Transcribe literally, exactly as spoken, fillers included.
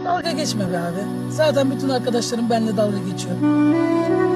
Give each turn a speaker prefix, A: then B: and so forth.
A: Dalga geçme be abi. Zaten bütün arkadaşlarım benimle dalga geçiyor.